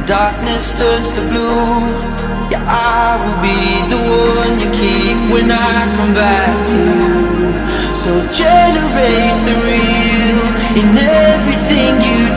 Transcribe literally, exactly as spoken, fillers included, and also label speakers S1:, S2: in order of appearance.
S1: darkness turns to blue, yeah, I will be the one you keep when I come back to you. So generate the real in everything you